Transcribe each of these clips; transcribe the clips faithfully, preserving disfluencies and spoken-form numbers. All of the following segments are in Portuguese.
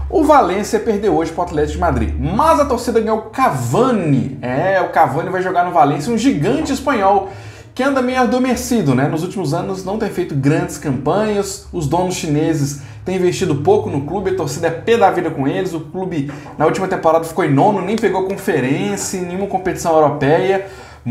O Valência perdeu hoje para o Atlético de Madrid, mas a torcida ganhou o Cavani. É, o Cavani vai jogar no Valência, um gigante espanhol que anda meio adormecido, né? Nos últimos anos não tem feito grandes campanhas, os donos chineses têm investido pouco no clube, a torcida é pé da vida com eles, o clube na última temporada ficou em nono, nem pegou conferência em nenhuma competição europeia,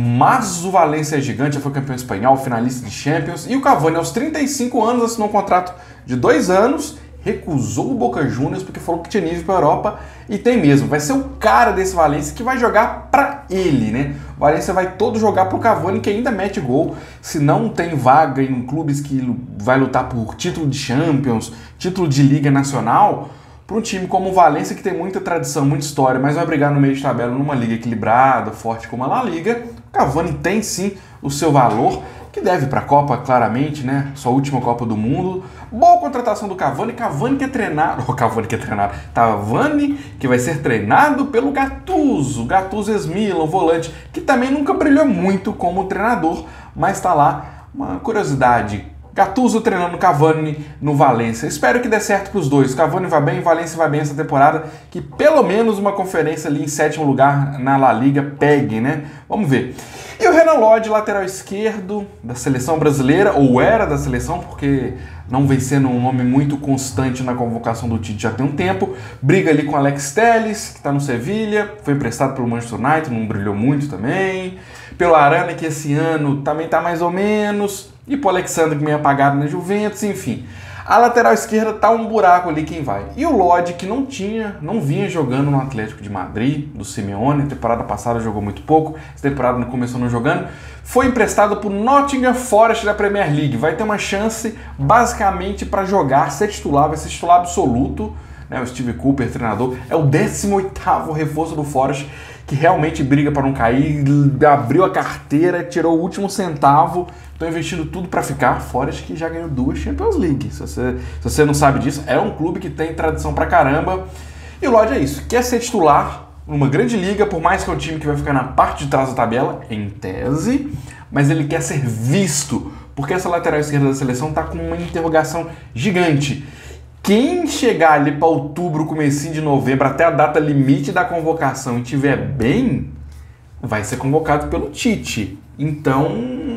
mas o Valência é gigante, já foi campeão espanhol, finalista de Champions, e o Cavani aos trinta e cinco anos assinou um contrato de dois anos, recusou o Boca Juniors porque falou que tinha nível para a Europa e tem mesmo. Vai ser o cara desse Valência que vai jogar para ele, né? O Valência vai todo jogar para o Cavani que ainda mete gol. Se não tem vaga em clubes que vai lutar por título de Champions, título de Liga Nacional, para um time como o Valência que tem muita tradição, muita história, mas vai brigar no meio de tabela numa liga equilibrada, forte como a La Liga, o Cavani tem sim o seu valor, que deve para a Copa, claramente, né? Sua última Copa do Mundo. Boa contratação do Cavani. Cavani que é treinado... Oh, Cavani que é treinado. Cavani que vai ser treinado pelo Gattuso. Gattuso ex-Milan, volante, que também nunca brilhou muito como treinador, mas está lá uma curiosidade. Gattuso treinando Cavani no Valência. Espero que dê certo para os dois. Cavani vai bem, Valência vai bem essa temporada. Que pelo menos uma conferência ali em sétimo lugar na La Liga pegue, né? Vamos ver. E o Renan Lodge, lateral esquerdo da seleção brasileira, ou era da seleção, porque não vem sendo um nome muito constante na convocação do Tite já tem um tempo. Briga ali com Alex Telles, que está no Sevilha, foi emprestado pelo Manchester United, não brilhou muito também. Pelo Arana, que esse ano também está mais ou menos. E pro Alexandre, que meio apagado na Juventus, enfim. A lateral esquerda tá um buraco ali quem vai. E o Lodge, que não tinha, não vinha jogando no Atlético de Madrid, do Simeone, temporada passada jogou muito pouco, essa temporada não começou não jogando, foi emprestado pro Nottingham Forest da Premier League. Vai ter uma chance, basicamente, para jogar, ser titular, vai ser titular absoluto, né? O Steve Cooper, treinador, é o décimo oitavo reforço do Forest, que realmente briga para não cair, abriu a carteira, tirou o último centavo, estão investindo tudo para ficar. Forest que já ganhou duas Champions League. Se você, se você não sabe disso, é um clube que tem tradição pra caramba. E o Lodge é isso, quer ser titular numa grande liga, por mais que é um time que vai ficar na parte de trás da tabela, em tese, mas ele quer ser visto, porque essa lateral esquerda da seleção tá com uma interrogação gigante. Quem chegar ali para outubro, comecinho de novembro, até a data limite da convocação e tiver bem, vai ser convocado pelo Tite. Então,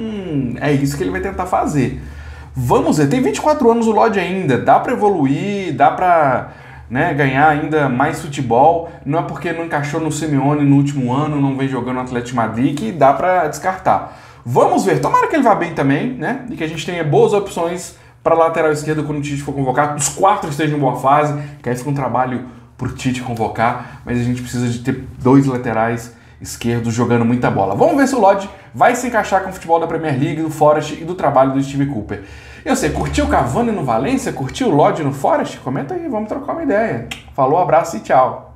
é isso que ele vai tentar fazer. Vamos ver, tem vinte e quatro anos o Lodge ainda, dá para evoluir, dá para, né, ganhar ainda mais futebol. Não é porque não encaixou no Simeone no último ano, não vem jogando no Atlético de Madrid, que dá para descartar. Vamos ver, tomara que ele vá bem também, né, e que a gente tenha boas opções para lateral esquerda quando o Tite for convocar, os quatro estejam em boa fase, que aí fica um trabalho para o Tite convocar, mas a gente precisa de ter dois laterais esquerdos jogando muita bola. Vamos ver se o Lodge vai se encaixar com o futebol da Premier League, do Forest e do trabalho do Steve Cooper. Eu sei, curtiu o Cavani no Valência? Curtiu o Lodge no Forest? Comenta aí, vamos trocar uma ideia. Falou, abraço e tchau.